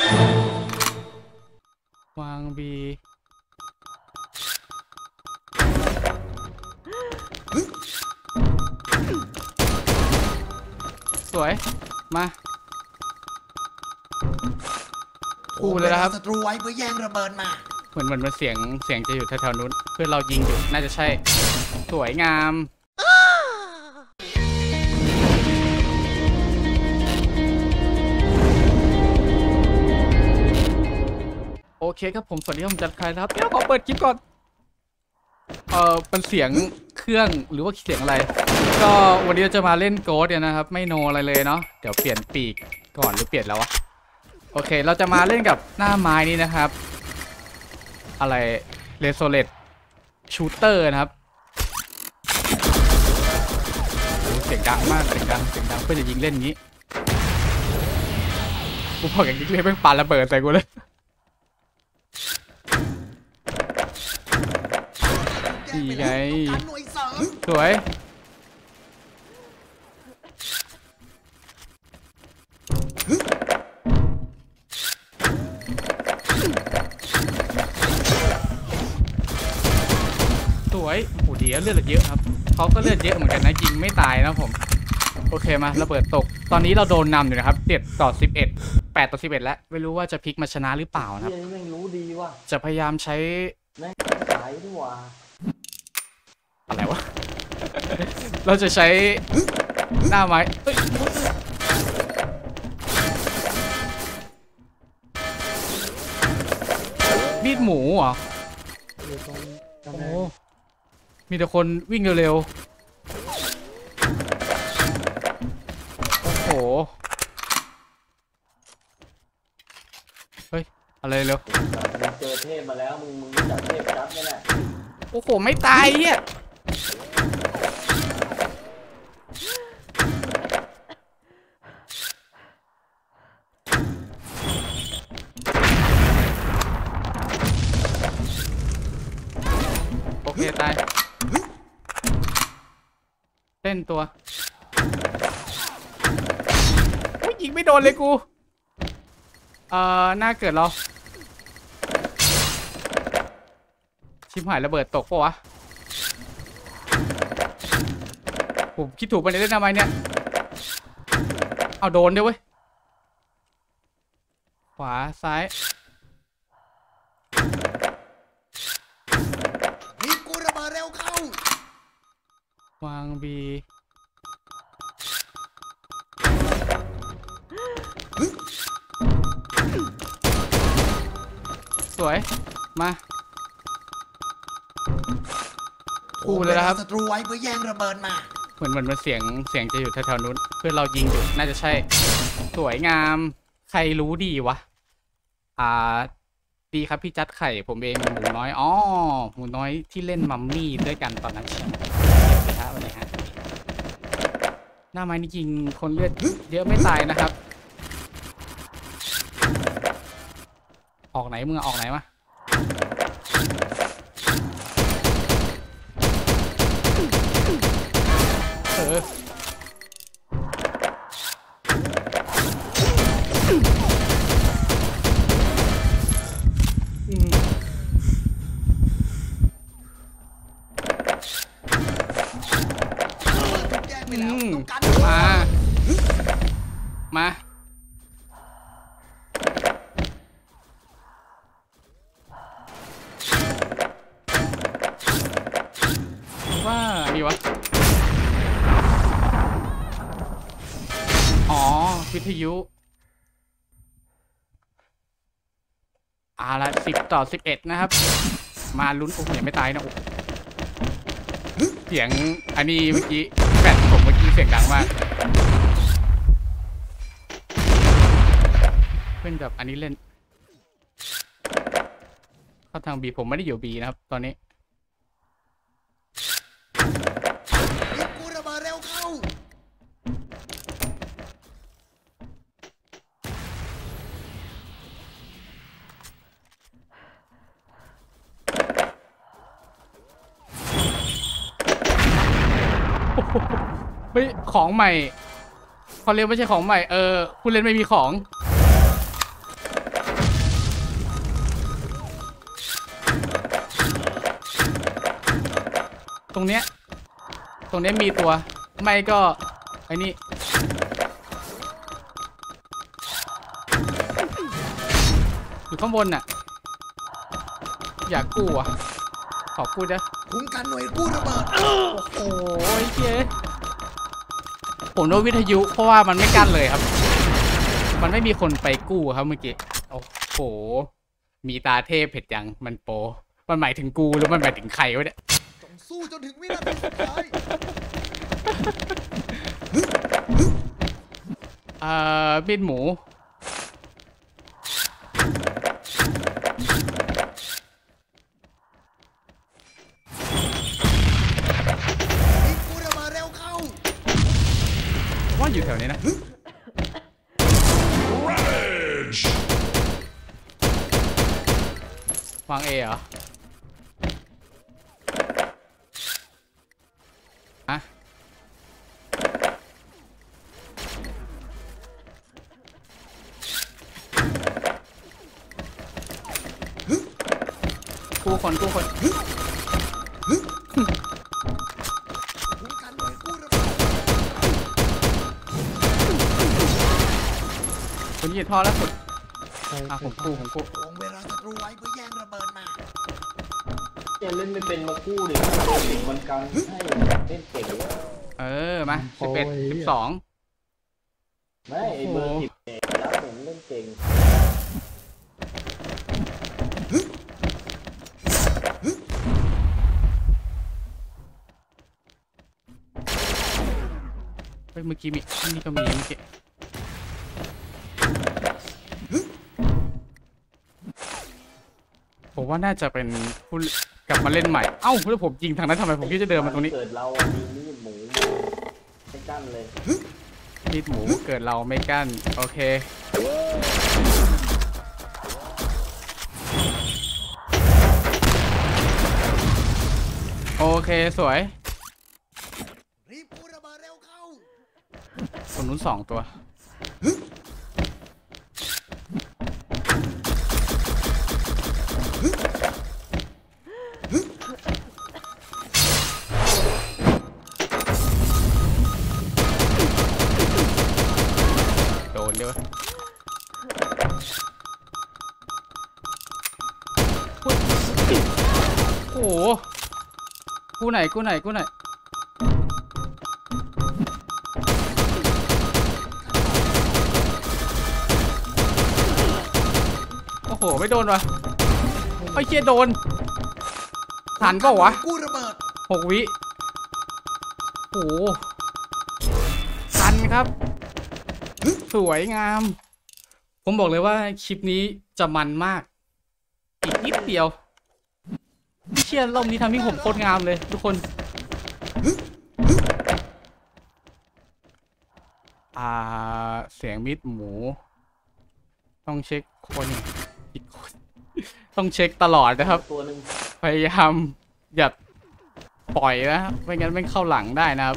วางบีสวยมาคู่เลยนะครับศัตรูไว้เพื่อแย่งระเบิดมาเหมือนมันเสียงจะอยู่แถวๆนู้นเพื่อนเรายิงอยู่น่าจะใช่สวยงามโอเคครับผมสวัสดีผมจัดใครนะครับเดี๋ยวขอเปิดคลิปก่อนเป็นเสียงเครื่องหรือว่าเสียงอะไรก็วันนี้เราจะมาเล่นโกดเนี่ยนะครับไม่โนอะไรเลยเนาะเดี๋ยวเปลี่ยนปีกก่อนหรือเปลี่ยนแล้ววะโอเคเราจะมาเล่นกับหน้าไม้นี้นะครับอะไรเรโซเลตชูเตอร์นะครับโอ้เสียงดังมากเสียงดังเพื่อนจะยิงเล่นงี้กูพออย่างนี้เลยแม่งปาระเบิดใส่กูเลยนี่ไงสวยสวยโอ้ดีเลือดเยอะครับเขาก็เลือดเยอะเหมือนกันนะยิงไม่ตายนะผมโอเคมาระเบิดตกตอนนี้เราโดนนำอยู่นะครับ7-11 8-11แล้วไม่รู้ว่าจะพลิกมาชนะหรือเปล่านะครับไม่รู้ดีว่าจะพยายามใช้สายดีกว่าอะไรวะ เราจะใช้หน้าไม้มีดหมูเหรอโอ้มีแต่คนวิ่งเร็วๆโอ้โหเฮ้ยอะไรเร็วเจอเทพมาแล้วมึงจับเทพจับนี่แหละโอ้โหไม่ตายอ่ะโอเคตายเล่นตัวยิงไม่โดนเลยกูหน้าเกิดเราชิมหายระเบิดตกปะวะผมคิดถูกไปเลยเล่นทำไมเนี่ยเอาโดนด้วยเว้ยขวาซ้ายมีกูระเบิดเร็วเข้าวางบีสวยมาคู่เลยนะครับศัตรูไว้เพื่อแย่งระเบิดมาเหมือนมันเสียงจะอยู่แถวๆนู้นเพื่อนเรายิงอยู่น่าจะใช่สวยงามใครรู้ดีวะดีครับพี่จัดไข่ผมเองหมูน้อยหมูน้อยที่เล่นมัมมี่ด้วยกันตอนนั้นใช่ไหมครับวันนี้ฮะหน้าไม้นี่ยิงคนเลือดเยอะไม่ตายนะครับออกไหนมึงออกไหนมามาว่านี่วะวิทยุละ10-11นะครับมาลุ้นโอ้ยยังไม่ตายนะเสียงอันนี้เมื่อกี้แฟนผมเมื่อกี้เสียงดังมากเพื่อนกับอันนี้เล่นเข้าทางบีผมไม่ได้อยู่บีนะครับตอนนี้กูระเบิดเร็วเข้าเฮ้ยของใหม่เขาเรียกไม่ใช่ของใหม่ผู้เล่นไม่มีของตรงเนี้ยมีตัวไม่ก็ไอ้นี่อยู่ข้างบนน่ะอยากกู้อ่ะขอกู้จ้ะคุ้มกันหน่วยกู้ระเบิดโอ้โหเจ๊ผมโดนวิทยุเพราะว่ามันไม่กั้นเลยครับมันไม่มีคนไปกู้ครับเมื่อกี้โอ้โหมีตาเทพเผ็ดยังมันโปมันหมายถึงกูหรือมันหมายถึงใครวะเนี่ยจงสู้จนถึงวินาทีสุดท้ายมีดหมูรีบกู้ระเบิดเร็วเข้าว่าอยู่แถวนี้นะวางเอเหรออะกู้คนคุ้มกันหน่วยกู้ระเบิดคนยืดพอแล้วสุดผมกู้วงเวลาศัตรูไว้เพื่อแย่งระเบิดมาเล่นไม่เป็นมากู้ดิติดมันกันให้เล่นเก่งมา11 12 ไม่ไอเบอร์10รับผมเล่นเก่งเมื่อกี้มีนี่ก็มีเมื่อกี้ผมว่าน่าจะเป็นผู้กลับมาเล่นใหม่เอ้าแล้วผมยิงทางนั้นทำไมผมคิดจะเดินมาตรงนี้เกิดเรามีมีดหมูไม่กั้นเลยมีดหมูเกิดเราไม่กั้นโอเคโอเคสวยรีบกู้ระเบิดเร็วเข้าคนนู้น2 ตัวโดนเดี๋ยวโอ้โหกู้ไหนโอ้โหไม่โดนวะไอ้เชี่ยโดนทันเปล่าวะกู้ระเบิด 6 วิโอ้โหทันครับสวยงามผมบอกเลยว่าคลิปนี้จะมันมากอีกนิดเดียวเชี่ยรอบนี้ทำให้ผมโคตรงามเลยทุกคนเสียงมีดหมูต้องเช็คคนอีกคนต้องเช็คตลอดนะครับตัวหนึ่งพยายามอย่าปล่อยนะไม่งั้นไม่เข้าหลังได้นะครับ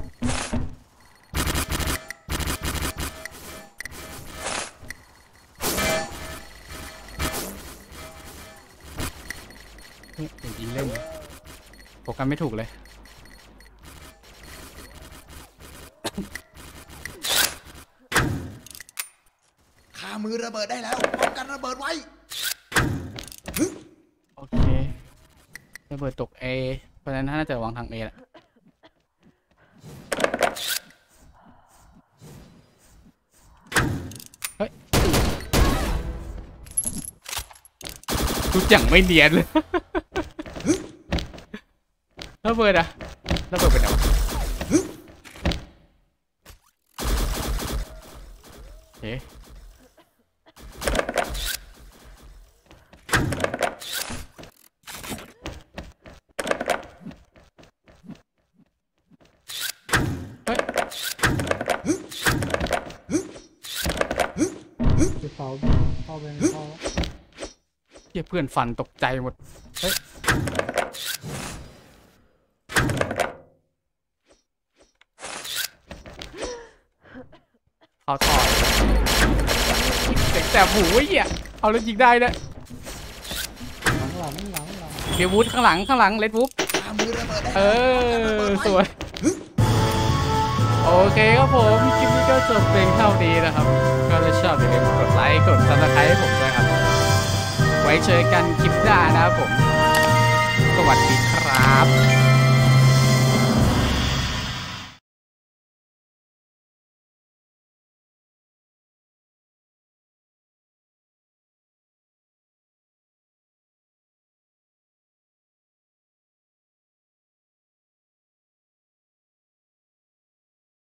ยิงเล่นโฟกัสไม่ถูกเลยขามือระเบิดได้แล้วป้องกันระเบิดไว้โอเคระเบิดตก A เพราะฉะนั้นน่าจะวางทาง A แหละเฮ้ยดูจังไม่เนียนเลยระเบิดอะระเบิดไปไหนวะโอเคเพื่อนฟันตกใจหมดเฮ้ยเอาต่อแต่หูไอ้เหี้ยเอาแล้วยิงได้ด้วยเดี๋ยววูดข้างหลังเลดวูดขามือระเบิดได้เออสวยโอเคครับผมคลิปนี้ก็จบเพียงเท่านี้นะครับก็ถ้าชอบอย่าลืมกดไลค์กดซับสไครต์ให้ผมด้วยครับไว้เจอกันคลิปหน้านะครับผม